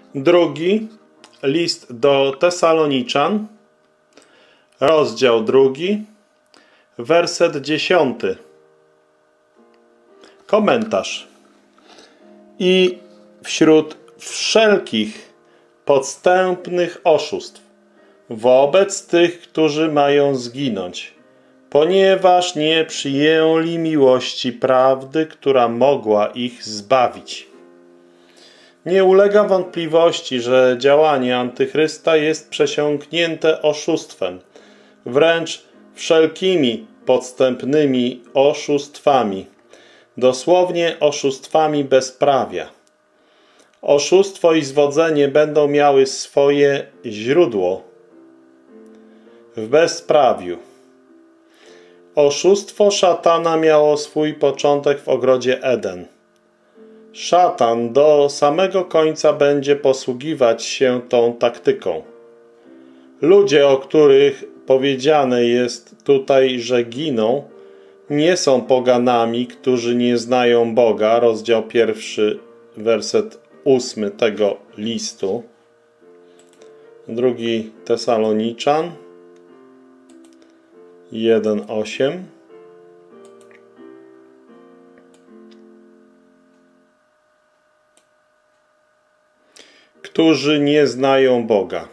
Drugi list do Tesaloniczan, rozdział 2, werset 10. Komentarz. I wśród wszelkich podstępnych oszustw wobec tych, którzy mają zginąć, ponieważ nie przyjęli miłości prawdy, która mogła ich zbawić. Nie ulega wątpliwości, że działanie Antychrysta jest przesiąknięte oszustwem, wręcz wszelkimi podstępnymi oszustwami, dosłownie oszustwami bezprawia. Oszustwo i zwodzenie będą miały swoje źródło w bezprawiu. Oszustwo szatana miało swój początek w ogrodzie Eden. Szatan do samego końca będzie posługiwać się tą taktyką. Ludzie, o których powiedziane jest tutaj, że giną, nie są poganami, którzy nie znają Boga. Rozdział 1, werset 8 tego listu. 2 Tesaloniczan 1:8. Którzy nie znają Boga.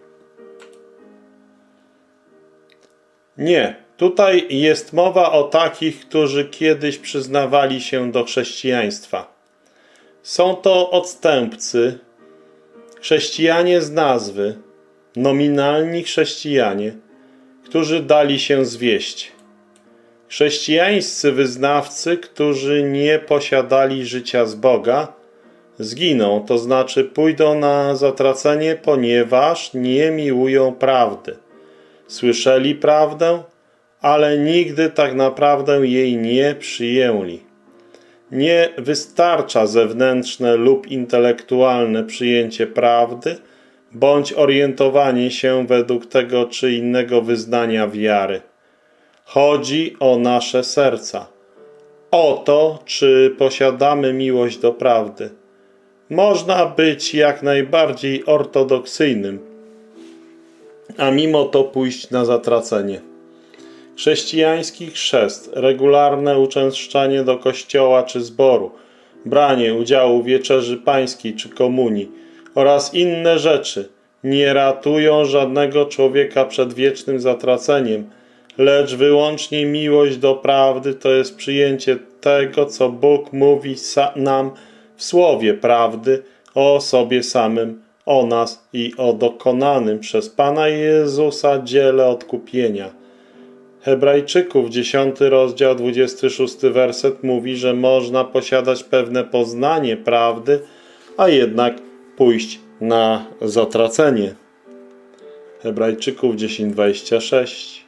Nie, tutaj jest mowa o takich, którzy kiedyś przyznawali się do chrześcijaństwa. Są to odstępcy, chrześcijanie z nazwy, nominalni chrześcijanie, którzy dali się zwieść. Chrześcijańscy wyznawcy, którzy nie posiadali życia z Boga, zginą, to znaczy pójdą na zatracenie, ponieważ nie miłują prawdy. Słyszeli prawdę, ale nigdy tak naprawdę jej nie przyjęli. Nie wystarcza zewnętrzne lub intelektualne przyjęcie prawdy bądź orientowanie się według tego czy innego wyznania wiary. Chodzi o nasze serca, o to, czy posiadamy miłość do prawdy. Można być jak najbardziej ortodoksyjnym, a mimo to pójść na zatracenie. Chrześcijański chrzest, regularne uczęszczanie do kościoła czy zboru, branie udziału w wieczerzy pańskiej czy komunii oraz inne rzeczy nie ratują żadnego człowieka przed wiecznym zatraceniem, lecz wyłącznie miłość do prawdy to jest przyjęcie tego, co Bóg mówi nam w słowie prawdy o sobie samym, o nas i o dokonanym przez Pana Jezusa dziele odkupienia. Hebrajczyków 10 rozdział 26 werset mówi, że można posiadać pewne poznanie prawdy, a jednak pójść na zatracenie. Hebrajczyków 10:26.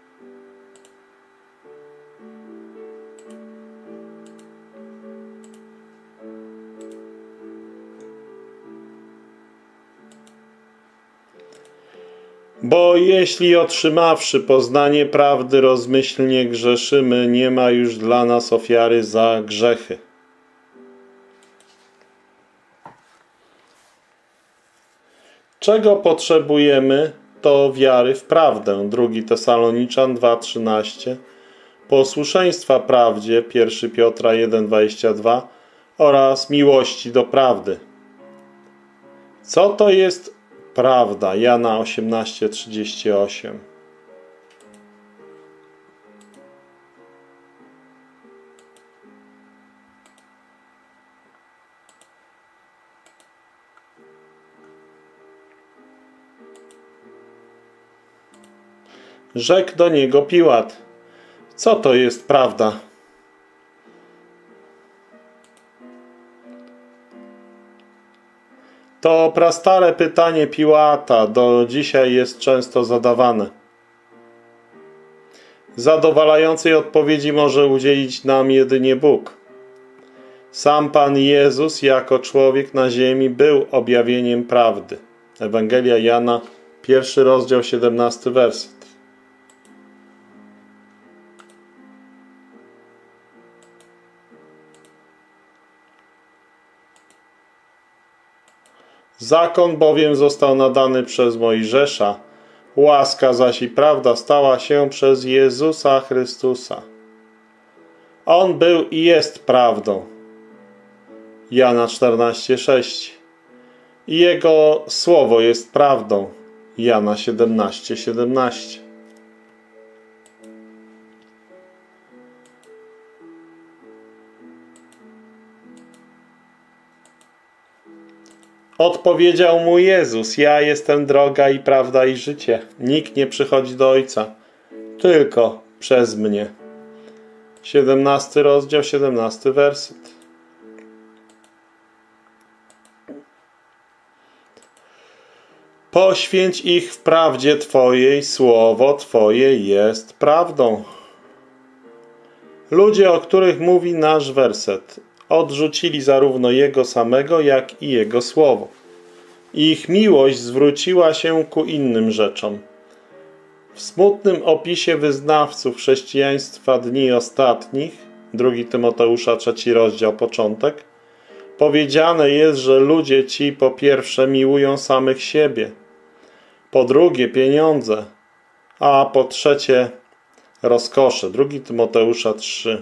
Bo jeśli otrzymawszy poznanie prawdy rozmyślnie grzeszymy, nie ma już dla nas ofiary za grzechy. Czego potrzebujemy, to wiary w prawdę. 2 Tesaloniczan 2:13, posłuszeństwa prawdzie. 1 Piotra 1:22 oraz miłości do prawdy. Co to jest prawda? Jana 18:38. Rzekł do niego Piłat: co to jest prawda? To prastare pytanie Piłata do dzisiaj jest często zadawane. Zadowalającej odpowiedzi może udzielić nam jedynie Bóg. Sam Pan Jezus jako człowiek na ziemi był objawieniem prawdy. Ewangelia Jana, 1 rozdział, 17 werset. Zakon bowiem został nadany przez Mojżesza, łaska zaś i prawda stała się przez Jezusa Chrystusa. On był i jest prawdą. Jana 14,6. I Jego słowo jest prawdą. Jana 17,17. Odpowiedział mu Jezus: ja jestem droga i prawda i życie. Nikt nie przychodzi do Ojca, tylko przez mnie. 17 rozdział, 17 werset. Poświęć ich w prawdzie Twojej, słowo Twoje jest prawdą. Ludzie, o których mówi nasz werset, odrzucili zarówno Jego samego, jak i Jego słowo. Ich miłość zwróciła się ku innym rzeczom. W smutnym opisie wyznawców chrześcijaństwa dni ostatnich, 2 Tymoteusza 3 rozdział, początek, powiedziane jest, że ludzie ci po pierwsze miłują samych siebie, po drugie pieniądze, a po trzecie rozkosze. 2 Tymoteusza 3.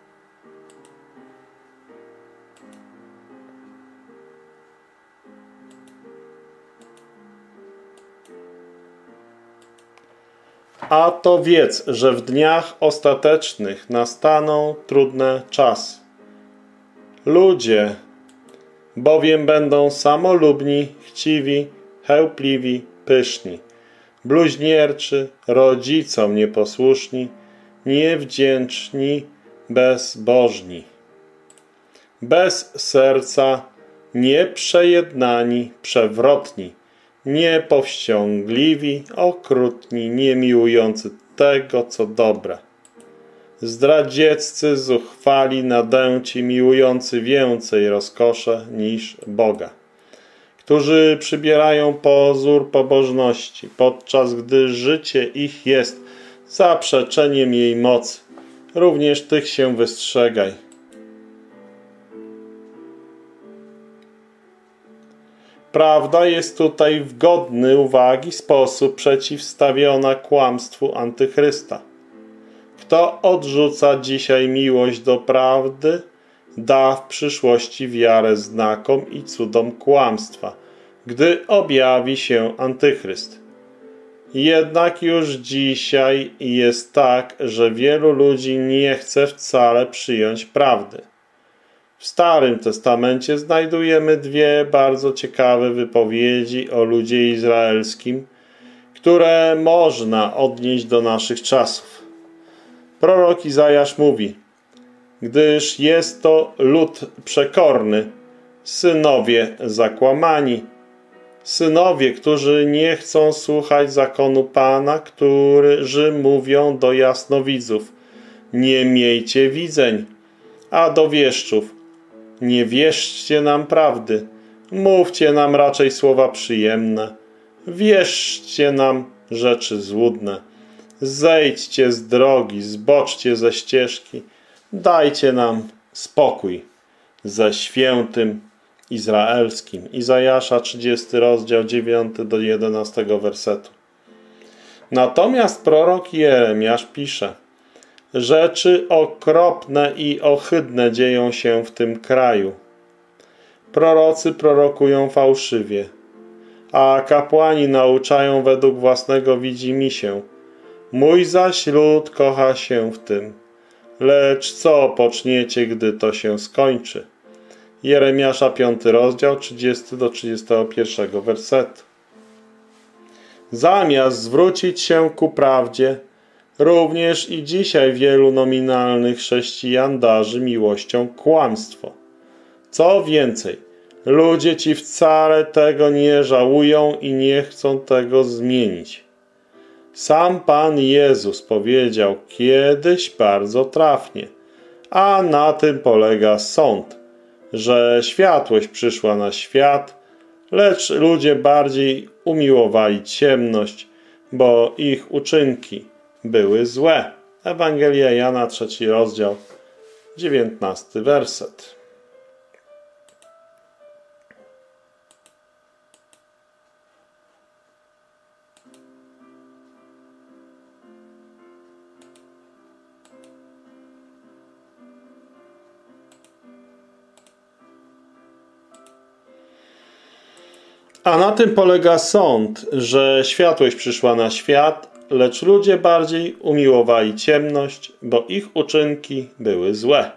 A to wiedz, że w dniach ostatecznych nastaną trudne czasy. Ludzie bowiem będą samolubni, chciwi, chełpliwi, pyszni, bluźnierczy, rodzicom nieposłuszni, niewdzięczni, bezbożni, bez serca, nieprzejednani, przewrotni, niepowściągliwi, okrutni, niemiłujący tego, co dobre, zdradzieccy, zuchwali, nadęci, miłujący więcej rozkosze niż Boga, którzy przybierają pozór pobożności, podczas gdy życie ich jest zaprzeczeniem jej mocy. Również tych się wystrzegaj. Prawda jest tutaj w godny uwagi sposób przeciwstawiona kłamstwu antychrysta. Kto odrzuca dzisiaj miłość do prawdy, da w przyszłości wiarę znakom i cudom kłamstwa, gdy objawi się antychryst. Jednak już dzisiaj jest tak, że wielu ludzi nie chce wcale przyjąć prawdy. W Starym Testamencie znajdujemy dwie bardzo ciekawe wypowiedzi o ludzie izraelskim, które można odnieść do naszych czasów. Prorok Izajasz mówi: gdyż jest to lud przekorny, synowie zakłamani, synowie, którzy nie chcą słuchać zakonu Pana, którzy mówią do jasnowidzów: nie miejcie widzeń, a do wieszczów: nie wierzcie nam prawdy, mówcie nam raczej słowa przyjemne, wierzcie nam rzeczy złudne. Zejdźcie z drogi, zboczcie ze ścieżki, dajcie nam spokój ze świętym izraelskim. Izajasza 30 rozdział 9 do 11 wersetu. Natomiast prorok Jeremiasz pisze: rzeczy okropne i ohydne dzieją się w tym kraju. Prorocy prorokują fałszywie, a kapłani nauczają według własnego widzimisię. Mój zaś lud kocha się w tym. Lecz co poczniecie, gdy to się skończy? Jeremiasza 5 rozdział 30 do 31 wersetu. Zamiast zwrócić się ku prawdzie, również i dzisiaj wielu nominalnych chrześcijan darzy miłością kłamstwo. Co więcej, ludzie ci wcale tego nie żałują i nie chcą tego zmienić. Sam Pan Jezus powiedział kiedyś bardzo trafnie, a na tym polega sąd, że światłość przyszła na świat, lecz ludzie bardziej umiłowali ciemność, bo ich uczynki były złe. Ewangelia Jana 3 rozdział 19 werset. A na tym polega sąd, że światłość przyszła na świat, lecz ludzie bardziej umiłowali ciemność, bo ich uczynki były złe.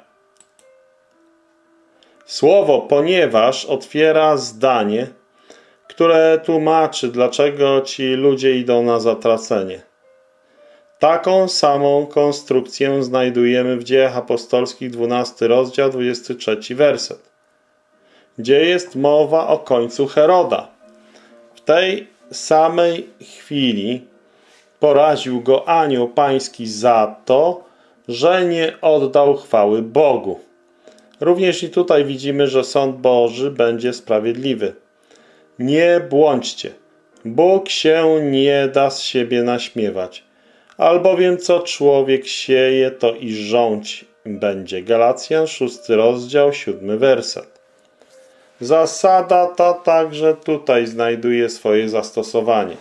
Słowo ponieważ otwiera zdanie, które tłumaczy, dlaczego ci ludzie idą na zatracenie. Taką samą konstrukcję znajdujemy w Dziejach Apostolskich, 12 rozdział, 23 werset, gdzie jest mowa o końcu Heroda. W tej samej chwili poraził go anioł pański za to, że nie oddał chwały Bogu. Również i tutaj widzimy, że sąd Boży będzie sprawiedliwy. Nie błądźcie. Bóg się nie da z siebie naśmiewać. Albowiem co człowiek sieje, to i żądź będzie. Galacjan, 6 rozdział, 7 werset. Zasada ta także tutaj znajduje swoje zastosowanie.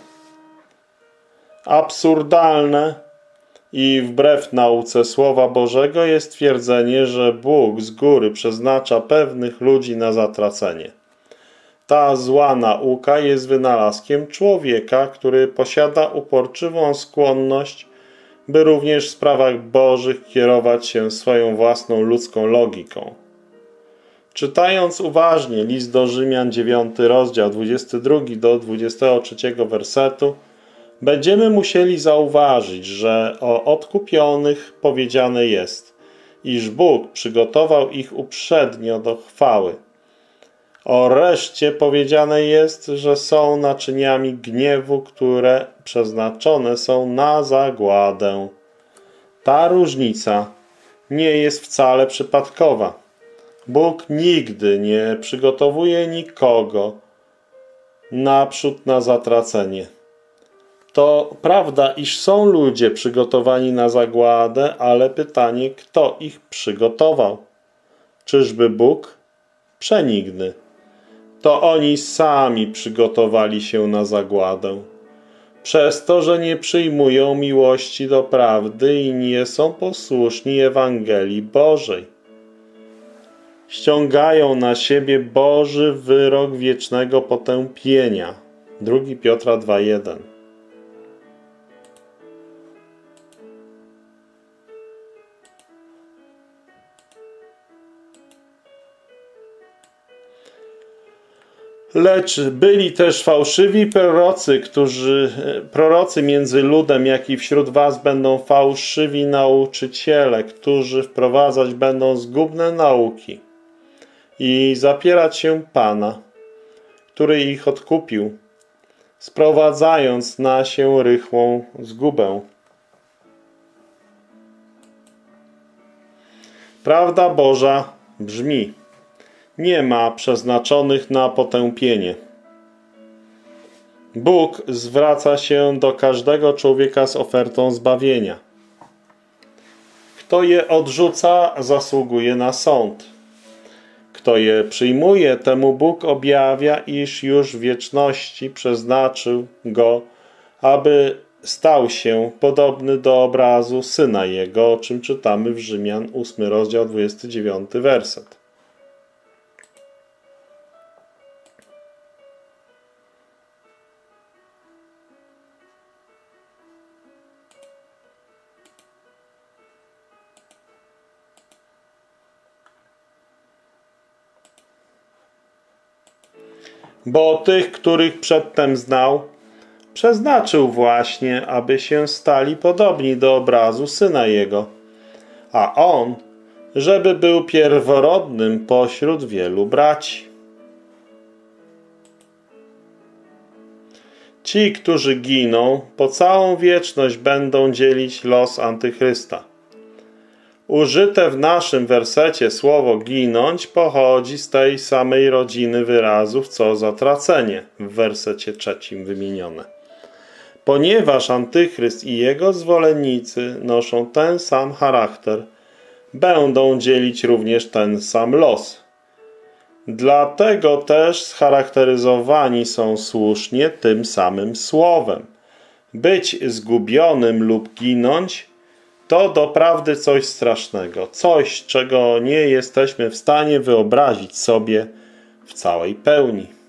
Absurdalne i wbrew nauce Słowa Bożego jest twierdzenie, że Bóg z góry przeznacza pewnych ludzi na zatracenie. Ta zła nauka jest wynalazkiem człowieka, który posiada uporczywą skłonność, by również w sprawach bożych kierować się swoją własną ludzką logiką. Czytając uważnie list do Rzymian, 9 rozdział, 22 do 23 wersetu, będziemy musieli zauważyć, że o odkupionych powiedziane jest, iż Bóg przygotował ich uprzednio do chwały. O reszcie powiedziane jest, że są naczyniami gniewu, które przeznaczone są na zagładę. Ta różnica nie jest wcale przypadkowa. Bóg nigdy nie przygotowuje nikogo naprzód na zatracenie. To prawda, iż są ludzie przygotowani na zagładę, ale pytanie, kto ich przygotował? Czyżby Bóg? Przenigdy. To oni sami przygotowali się na zagładę. Przez to, że nie przyjmują miłości do prawdy i nie są posłuszni Ewangelii Bożej. Ściągają na siebie Boży wyrok wiecznego potępienia. 2 Piotra 2:1. Lecz byli też fałszywi prorocy między ludem, jak i wśród was będą fałszywi nauczyciele, którzy wprowadzać będą zgubne nauki i zapierać się Pana, który ich odkupił, sprowadzając na się rychłą zgubę. Prawda Boża brzmi: nie ma przeznaczonych na potępienie. Bóg zwraca się do każdego człowieka z ofertą zbawienia. Kto je odrzuca, zasługuje na sąd. Kto je przyjmuje, temu Bóg objawia, iż już w wieczności przeznaczył go, aby stał się podobny do obrazu Syna Jego, o czym czytamy w Rzymian, 8 rozdział, 29 werset. Bo tych, których przedtem znał, przeznaczył właśnie, aby się stali podobni do obrazu Syna Jego, a On, żeby był pierworodnym pośród wielu braci. Ci, którzy giną, po całą wieczność będą dzielić los Antychrysta. Użyte w naszym wersecie słowo ginąć pochodzi z tej samej rodziny wyrazów, co zatracenie w wersecie 3 wymienione. Ponieważ Antychryst i jego zwolennicy noszą ten sam charakter, będą dzielić również ten sam los. Dlatego też scharakteryzowani są słusznie tym samym słowem. Być zgubionym lub ginąć to doprawdy coś strasznego, coś, czego nie jesteśmy w stanie wyobrazić sobie w całej pełni.